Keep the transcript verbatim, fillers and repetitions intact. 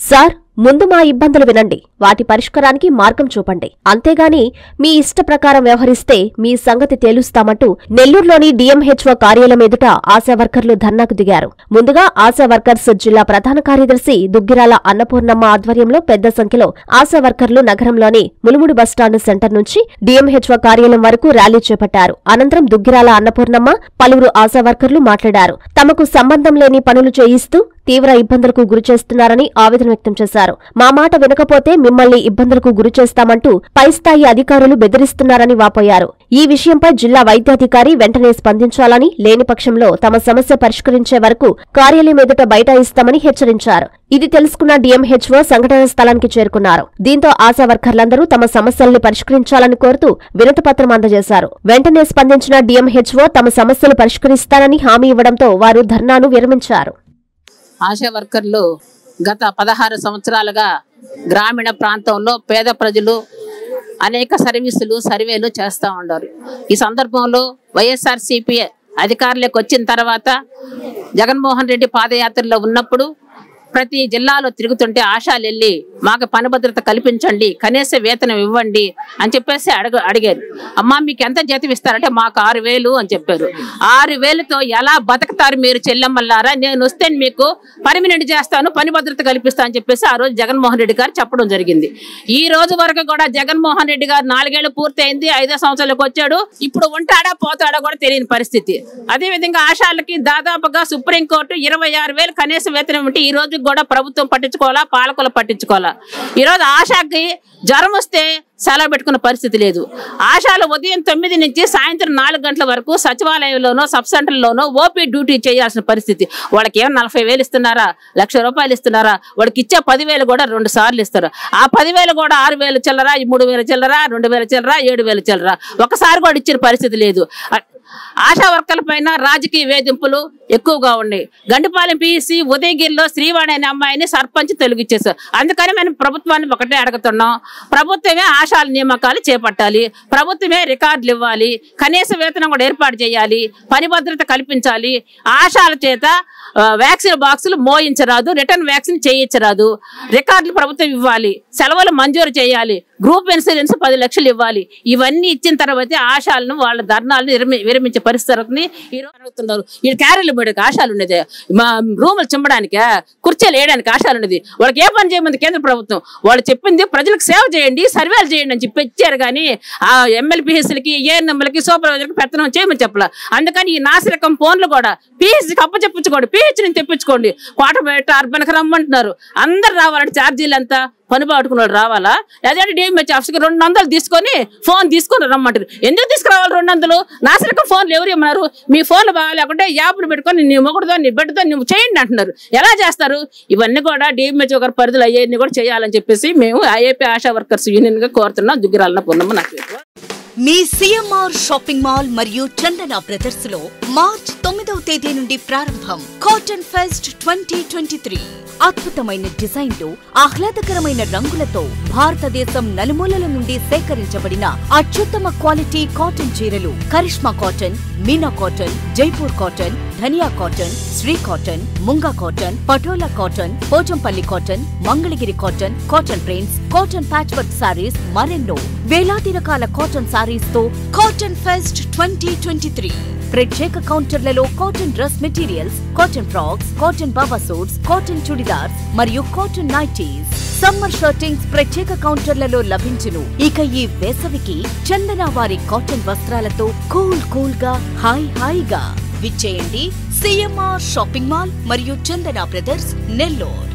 Sir, ముందు మా ఇబ్బందులు వినండి, వాటి పరిష్కారానికి మార్గం చూపండి. అంతేగాని మీ ఇష్ట ప్రకారం వ్యవహరిస్తే మీ సంగతి తేలుస్తామంటూ నెల్లూరులోని డీఎంహెచ్ఓ కార్యాలయం ఎదుట ఆశా వర్కర్లు ధర్నాకు దిగారు. ముందుగా ఆశా వర్కర్స్ జిల్లా ప్రధాన కార్యదర్శి దుగ్గిరాల అన్నపూర్ణమ్మ ఆధ్వర్యంలో పెద్ద సంఖ్యలో ఆశా వర్కర్లు నగరంలోని ములుముడు బస్టాండ్ సెంటర్ నుంచి డీఎంహెచ్ఓ కార్యాలయం వరకు ర్యాలీ చేపట్టారు. అనంతరం దుగ్గిరాల అన్నపూర్ణమ్మ, పలువురు ఆశా వర్కర్లు మాట్లాడారు. తమకు సంబంధం లేని పనులు చేయిస్తూ తీవ్ర ఇబ్బందులకు గురిచేస్తున్నారని ఆవేదన వ్యక్తం చేశారు. మా మాట వినకపోతే మిమ్మల్ని ఇబ్బందులకు గురిచేస్తామంటూ పైస్థాయి అధికారులు బెదిరిస్తున్నారని వాపోయారు. ఈ విషయంపై జిల్లా వైద్యాధికారి వెంటనే స్పందించాలని, లేని పక్షంలో తమ సమస్య పరిష్కరించే వరకు కార్యాలయం ఎదుట బైఠాయిస్తామని హెచ్చరించారు. ఇది తెలుసుకున్న డీఎంహెచ్ఓ సంఘటనా స్థలానికి చేరుకున్నారు. దీంతో ఆశా వర్కర్లందరూ తమ సమస్యలను పరిష్కరించాలని కోరుతూ వినతిపత్రం అందజేశారు. వెంటనే స్పందించిన డీఎంహెచ్ఓ తమ సమస్యలు పరిష్కరిస్తానని హామీ ఇవ్వడంతో వారు ధర్నాను విరమించారు. ఆశా వర్కర్లు గత పదహారు సంవత్సరాలుగా గ్రామీణ ప్రాంతంలో పేద ప్రజలు అనేక సర్వీసులు సర్వేలు చేస్తూ ఉన్నారు. ఈ సందర్భంలో వైఎస్ఆర్సీపీ అధికారులకు వచ్చిన తర్వాత జగన్మోహన్ రెడ్డి పాదయాత్రలో ఉన్నప్పుడు ప్రతి జిల్లాలో తిరుగుతుంటే ఆశాలు వెళ్ళి మాకు పని భద్రత కల్పించండి, కనీస వేతనం ఇవ్వండి అని చెప్పేసి అడగ అడిగారు. అమ్మా మీకు ఎంత జీతం ఇస్తారంటే మాకు ఆరు వేలు అని చెప్పారు. ఆరు వేలతో ఎలా బతుకుతారు మీరు చెల్లెమ్మలారా? నేను వస్తే మీకు పర్మినెంట్ చేస్తాను, పని భద్రత కల్పిస్తా అని చెప్పేసి ఆ రోజు జగన్మోహన్ రెడ్డి గారు చెప్పడం జరిగింది. ఈ రోజు వరకు కూడా జగన్మోహన్ రెడ్డి గారు నాలుగేళ్లు పూర్తయింది, ఐదో సంవత్సరాలకు వచ్చాడు. ఇప్పుడు ఉంటాడా పోతాడా కూడా తెలియని పరిస్థితి. అదేవిధంగా ఆశాలకి దాదాపుగా సుప్రీంకోర్టు ఇరవై ఆరు వేలు కనీస వేతనం ఉంటే ఈ రోజు కూడా ప్రభుత్వం పట్టించుకోవాలా, పాలకులు పట్టించుకోవాలా. ఈరోజు ఆశాకి జ్వరం వస్తే సెలవు పెట్టుకున్న పరిస్థితి లేదు. ఆశాలు ఉదయం తొమ్మిది నుంచి సాయంత్రం నాలుగు గంటల వరకు సచివాలయంలోనో సబ్ సెంటర్లోనో ఓపీ డ్యూటీ చేయాల్సిన పరిస్థితి. వాళ్ళకి ఏమో నలభై వేలు ఇస్తున్నారా, లక్ష రూపాయలు ఇస్తున్నారా? వాళ్ళకి ఇచ్చే పదివేలు కూడా రెండు సార్లు ఇస్తారు. ఆ పదివేలు కూడా ఆరు వేలు చిల్లరా, మూడు వేలు చిల్లరా, రెండు వేలు చిల్లరా, ఏడు వేలు చిల్లరా, ఒకసారి కూడా ఇచ్చిన పరిస్థితి లేదు. ఆశా వర్కర్ల పైన రాజకీయ వేధింపులు ఎక్కువగా ఉన్నాయి. గండిపాలెం పిఎస్సి ఉదయగిరిలో శ్రీవాణి అనే అమ్మాయిని సర్పంచ్ తొలగించేశారు. అందుకని మేము ప్రభుత్వాన్ని ఒకటే అడుగుతున్నాం, ప్రభుత్వమే ఆశాల నియామకాలు చేపట్టాలి, ప్రభుత్వమే రికార్డులు ఇవ్వాలి, కనీస వేతనం కూడా ఏర్పాటు చేయాలి, పని భద్రత కల్పించాలి. ఆశాల చేత వ్యాక్సిన్ బాక్సులు మోయించరాదు, రిటర్న్ వ్యాక్సిన్ చేయించరాదు, రికార్డులు ప్రభుత్వం ఇవ్వాలి, సెలవులు మంజూరు చేయాలి, గ్రూప్ ఇన్సూరెన్స్ పది లక్షలు ఇవ్వాలి. ఇవన్నీ ఇచ్చిన తర్వాత ఆశాలను వాళ్ళ ధర్నాలను విరమి విరమించే పరిస్థితిని ఈరోజు అడుగుతున్నారు. ఈ క్యారీలు పెడక ఆశాలు ఉండేది, మా రూములు చిమ్మడానికి, కుర్చీలు వేయడానికి ఆశాలు ఉండేది. వాళ్ళకి ఏ పని చేయమంది కేంద్ర ప్రభుత్వం? వాళ్ళు చెప్పింది ప్రజలకు సేవ చేయండి, సర్వేలు చేయండి అని చెప్పి ఇచ్చారు. కానీ ఆ ఎమ్మెల్యేపీహెచ్లకి, ఏఎన్ఎంలకి, సూపర్వైజర్కి పెత్తనం చేయమని చెప్పాల. అందుకని ఈ నాసిరకం ఫోన్లు కూడా పిహెచ్కి అప్ప చెప్పించుకోండి, పిహెచ్ని తెప్పించుకోండి, కోటపేట అర్బన్కి రమ్మంటున్నారు. అందరు రావాలంటే ఛార్జీలు ఎంత? పని పాటుకున్న వాళ్ళు రావాలా? అదే డిఎంహెచ్ ఆఫీస్కి రెండు వందలు తీసుకొని ఫోన్ తీసుకొని రమ్మంటారు. ఎందుకు తీసుకురావాలి రెండు వందలు? నాసిరకం ఫోన్లు ఎవరు ఇమ్మన్నారు? మీ ఫోన్లు బాగాలేకుంటే యాప్లు పెట్టుకొని నీ మొగుడుతో నీ బిడ్డతో నువ్వు చేయండి అంటున్నారు. ఎలా చేస్తారు? ఇవన్నీ కూడా డిఎంహెచ్ ఒకరి పరిధులు అయ్యేది కూడా చేయాలని చెప్పేసి మేము ఐఏపీ ఆశా వర్కర్స్ యూనియన్ గా కోరుతున్నాం. దుగ్గిరాలన పొన్నమ్మ. నాకు మీ సిఎంఆర్ షాపింగ్ మాల్ మరియు చందన బ్రదర్స్ లో మార్చ్ తొమ్మిదవ తేదీ నుండి ప్రారంభం cotton fest twenty twenty three. అద్భుతమైన డిజైన్లు, ఆహ్లాదకరమైన రంగులతో భారతదేశం నలుమూలల నుండి సేకరించబడిన అత్యుత్తమ క్వాలిటీ కాటన్ చీరలు, Karishma cotton, Meena cotton, Jaipur cotton, ధనియా కాటన్, శ్రీ కాటన్, ముంగా cotton, Patola cotton, Pochampally cotton, Mangalagiri cotton, cotton prints, cotton patch work saris, మరెన్నో వేలాది రకాల కాటన్ సారీస్ తో cotton fest twenty twenty three. ప్రత్యేక కౌంటర్లలో cotton dress materials, cotton frocks, cotton బాబా సూట్స్, కాటన్ చుడిదార్స్ మరియు కాటన్ నైటీస్, సమ్మర్ షర్టింగ్స్ ప్రత్యేక కౌంటర్లలో లభించును. ఇక ఈ వేసవికి చందన వారి కాటన్ వస్త్రాలతో కూల్ కూల్ గా, హాయ్ హాయిగా విచ్చేయండి సిఎంఆర్ షాపింగ్ మాల్ మరియు చందన బ్రదర్స్, నెల్లూరు.